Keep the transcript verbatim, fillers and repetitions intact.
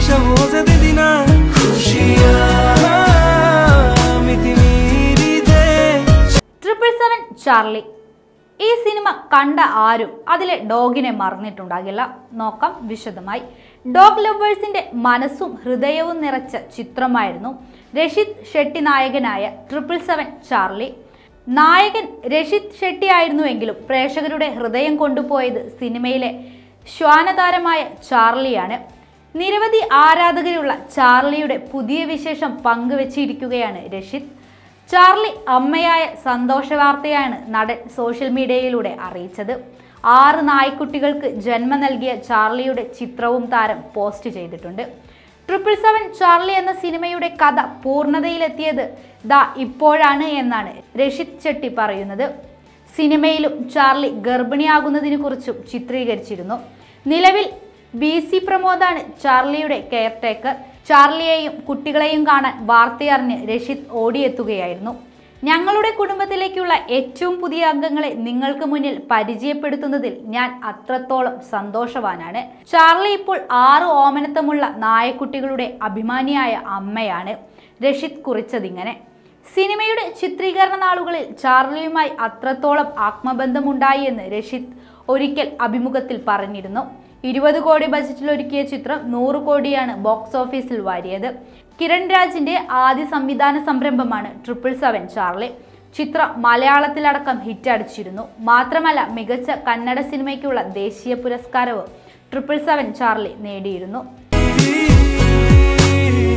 Triple seven Charlie ഈ സിനിമ കണ്ട ആരും അതിലെ ഡോഗിനെ മറന്നിട്ടുണ്ടാകില്ല. നോക്കാം വിശദമായി. ഡോഗ് ലവേഴ്സിന്റെ മനസ്സും ഹൃദയവും നിറച്ച ചിത്രമായിരുന്നു രഷിത് ഷെട്ടി നായകനായ ട്രിപ്പിൾ സെവൻ ചാർലി. നായകൻ രഷിത് ഷെട്ടി ആയിരുന്നുവെങ്കിലും പ്രേക്ഷകരുടെ ഹൃദയം കൊണ്ടുപോയത് സിനിമയിലെ ശ്വാനതാരമായ ചാർലിയാണ്. നിരവധി ആരാധകരുള്ള ചാർലിയുടെ പുതിയ വിശേഷം പങ്കുവച്ചിരിക്കുകയാണ് രഷിത്. ചാർലി അമ്മയായ സന്തോഷ വാർത്തയാണ് നടൻ സോഷ്യൽ മീഡിയയിലൂടെ അറിയിച്ചത്. ആറ് നായ്ക്കുട്ടികൾക്ക് ജന്മം നൽകിയ ചാർലിയുടെ ചിത്രവും താരം പോസ്റ്റ് ചെയ്തിട്ടുണ്ട്. ട്രിപ്പിൾ സെവൻ ചാർലി എന്ന സിനിമയുടെ കഥ പൂർണ്ണതയിലെത്തിയത് ദാ ഇപ്പോഴാണ് എന്നാണ് രഷിത് ഷെട്ടി പറയുന്നത്. സിനിമയിലും ചാർലി ഗർഭിണിയാകുന്നതിനെ കുറിച്ചും ചിത്രീകരിച്ചിരുന്നു. നിലവിൽ ബി സി പ്രമോദാണ് ചാർലിയുടെ കെയർ ടേക്കർ. ചാർലിയെയും കുട്ടികളെയും കാണാൻ വാർത്തയറിഞ്ഞ് രഷിത് ഓടിയെത്തുകയായിരുന്നു. ഞങ്ങളുടെ കുടുംബത്തിലേക്കുള്ള ഏറ്റവും പുതിയ അംഗങ്ങളെ നിങ്ങൾക്ക് മുന്നിൽ പരിചയപ്പെടുത്തുന്നതിൽ ഞാൻ അത്രത്തോളം സന്തോഷവാനാണ്. ചാർലി ഇപ്പോൾ ആറ് ഓമനത്തമുള്ള നായക്കുട്ടികളുടെ അഭിമാനിയായ അമ്മയാണ്. രഷിത് കുറിച്ചതിങ്ങനെ. സിനിമയുടെ ചിത്രീകരണ നാളുകളിൽ ചാർലിയുമായി അത്രത്തോളം ആത്മബന്ധമുണ്ടായി എന്ന് രഷിത് ഒരിക്കൽ അഭിമുഖത്തിൽ പറഞ്ഞിരുന്നു. ഇരുപത് കോടി ബജറ്റിൽ ഒരുക്കിയ ചിത്രം നൂറ് കോടിയാണ് ബോക്സ് ഓഫീസിൽ വാരിയത്. കിരൺ രാജിന്റെ ആദ്യ സംവിധാന സംരംഭമാണ് ട്രിപ്പിൾ സെവൻ ചാർലി. ചിത്രം മലയാളത്തിലടക്കം ഹിറ്റടിച്ചിരുന്നു. മാത്രമല്ല മികച്ച കന്നഡ സിനിമയ്ക്കുള്ള ദേശീയ പുരസ്കാരവും ട്രിപ്പിൾ സെവൻ ചാർലി നേടിയിരുന്നു.